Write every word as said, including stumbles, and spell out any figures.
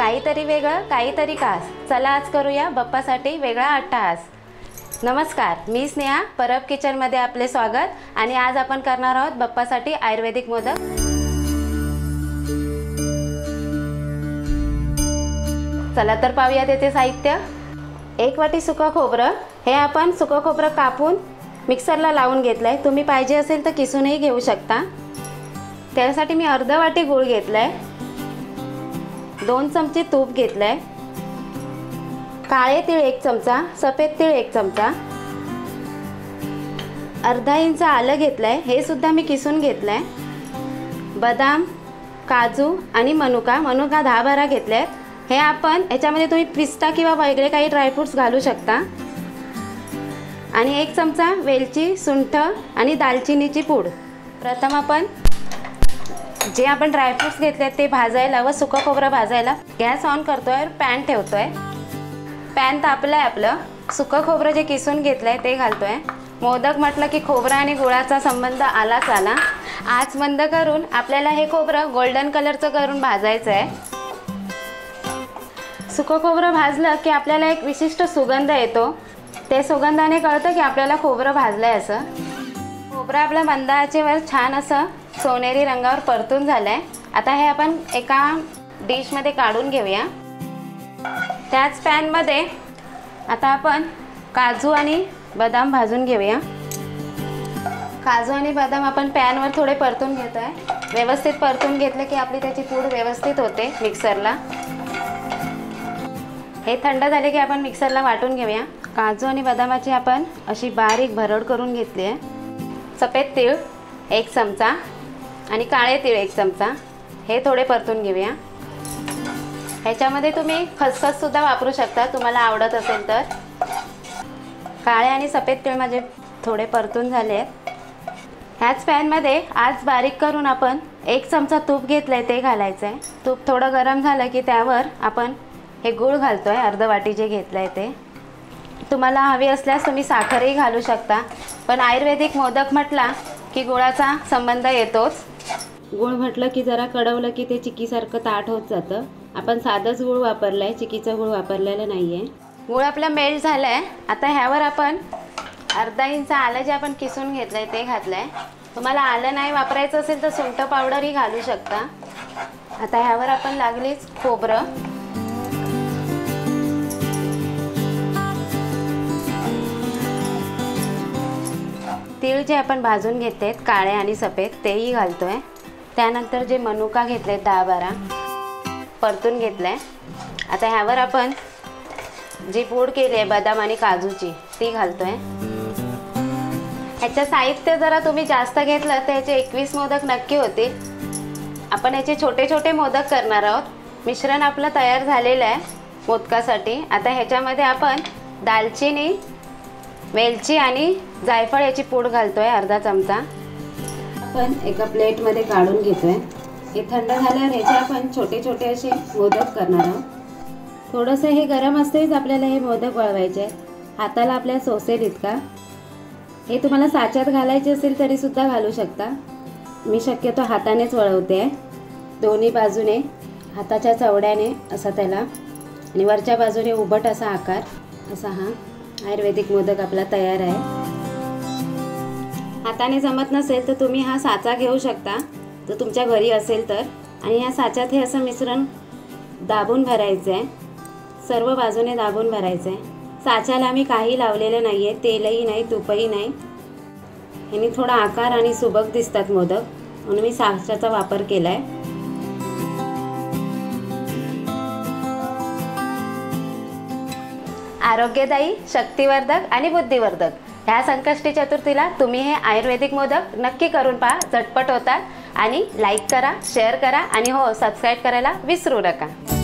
काहीतरी वेगळं काहीतरी खास, चला आज करूया बाप्पासाठी वेगळा अट्टहास। नमस्कार, मी स्नेहा, परब किचनमध्ये आपले स्वागत। आणि आज आपण करणार आहोत बाप्पासाठी आयुर्वेदिक मोदक। चला तर पाहूया त्याचे साहित्य। एक वाटी सुकं खोबरं, हे आपण सुकं खोबरं कापून मिक्सरला लावून घेतलंय। तुम्ही पाहिजे असेल तर किसूनही घेऊ शकता। त्यासाठी मी अर्धा वाटी गूळ घेतलाय, दोन चमचे तूप घेतलंय, काळे तीळ एक चमचा, सफेद तीळ एक चमचा, अर्धा इंच आलं घेतलंय, हे सुद्धा मी किसून घेतलंय, बदाम, काजू आणि मनुका मनुका दहा बारा घेतलेत। हे आपण याच्यामध्ये तुम्ही पिस्ता किंवा वेगळे काही ड्रायफ्रुट्स घालू शकता। आणि एक चमचा वेलची, सुंठ आणि दालचिनीची पूड। प्रथम आपण जे आपण ड्रायफ्रुट्स घेतले ते भाजायला व सुकं खोबरं भाजायला गॅस ऑन करतोय, पॅन ठेवतोय। पॅन तापलंय आपलं, सुकं खोबरं जे किसून घेतलंय ते घालतोय। मोदक म्हटलं की खोबरं आणि गुळाचा संबंध आलाच आला। आच बंद करून आपल्याला हे खोबरं गोल्डन कलरचं करून भाजायचं आहे। सुकं खोबरं भाजलं की आपल्याला एक विशिष्ट सुगंध येतो, ते सुगंधाने कळतं की आपल्याला खोबरं भाजलंय असं। खोबरं आपल्या मंद आचेवर छान असं सोनेरी रंगावर परतून झालंय। आता हे आपण एका डिशमध्ये काढून घेऊया। त्याच पॅनमध्ये आता आपण काजू आणि बदाम भाजून घेऊया। काजू आणि बदाम आपण पॅनवर थोडे परतून घेतोय। व्यवस्थित परतून घेतले की आपली त्याची पूड व्यवस्थित होते मिक्सरला। हे थंड झाले की आपण मिक्सरला वाटून घेऊया। काजू आणि बदामाची आपण अशी बारीक भरड करून घेतली आहे। सफेद तीळ एक चमचा आणि काळे तीळ एक चमचा, हे थोडे परतून घेऊया। ह्याच्यामध्ये तुम्ही खसखस सुद्धा वापरू शकता तुम्हाला आवडत असेल तर। काळे आणि सफेद तीळ माझे थोडे परतून झाले आहेत। ह्याच पॅनमध्ये आज बारीक करून आपण एक चमचा तूप घेतलंय, ते घालायचं आहे। तूप थोडं गरम झालं की त्यावर आपण हे गूळ घालतोय, अर्ध वाटी जे घेतलंय ते। तुम्हाला हवी असल्यास तुम्ही साखरही घालू शकता, पण आयुर्वेदिक मोदक म्हटला की गुळाचा संबंध येतोच। गूळ म्हटलं की जरा कडवलं की ते चिक्कीसारखं ताट होत जातं। आपण साधंच गूळ वापरलाय, चिक्कीचा गूळ वापरलेला नाहीये। गूळ आपला मेल्ट झालाय। आता ह्यावर आपण अर्धा इंच आलं जे आपण किसून घेतलंय ते घातलंय। तुम्हाला आलं नाही वापरायचं असेल तर सुंठ पावडरही घालू शकता। आता ह्यावर आपण लागलीच खोबरं, तीळ जे आपण भाजून घेतलेत काळे आणि सफेद तेही घालतोय। त्यानंतर जे मनुका घेतलेत दहा बारा परतून घेतलंय। आता ह्यावर आपण जी पूड केली आहे बदाम आणि काजूची ती घालतोय। ह्याचं साहित्य जरा तुम्ही जास्त घेतलं तर ह्याचे एकवीस मोदक नक्की होतील। आपण याचे छोटे छोटे मोदक करणार आहोत। मिश्रण आपलं तयार झालेलं आहे मोदकासाठी। आता ह्याच्यामध्ये आपण दालचिनी, वेलची आणि जायफळ याची पूड घालतोय अर्धा चमचा। आपण एका प्लेटमध्ये काढून घेतोय। हे थंड झाल्यावर ह्याचे आपण छोटे छोटे असे मोदक करणार आहोत। थोडंसं हे गरम असतेच आपल्याला हे मोदक वळवायचे आहेत, हाताला आपल्या सोसेल इतका। हे तुम्हाला साच्यात घालायचे असेल तरी सुद्धा घालू शकता। मी शक्यतो हातानेच वळवते आहे, दोन्ही बाजूने हाताच्या चवड्याने असा त्याला, आणि वरच्या बाजूने उभट असा आकार, असा हा आयुर्वेदिक मोदक आपला तयार आहे। हाताने जमत नसेल तर तुम्ही हा साचा घेऊ शकता जर तुमच्या घरी असेल तर। आणि या साच्यात हे असं मिश्रण दाबून भरायचं आहे, सर्व बाजूने दाबून भरायचं आहे। साच्याला मी काही लावलेलं नाही आहे, तेलही नाही तूपही नाही। ह्यानी थोडा आकार आणि सुबक दिसतात मोदक, म्हणून मी साच्याचा वापर केला आहे। आरोग्यदायी, शक्तिवर्धक आणि बुद्धिवर्धक ह्या संकष्टी चतुर्थीला तुम्ही हे आयुर्वेदिक मोदक नक्की करून पहा, झटपट होतात। आणि लाईक करा, शेअर करा आणि हो सबस्क्राईब करायला विसरू नका।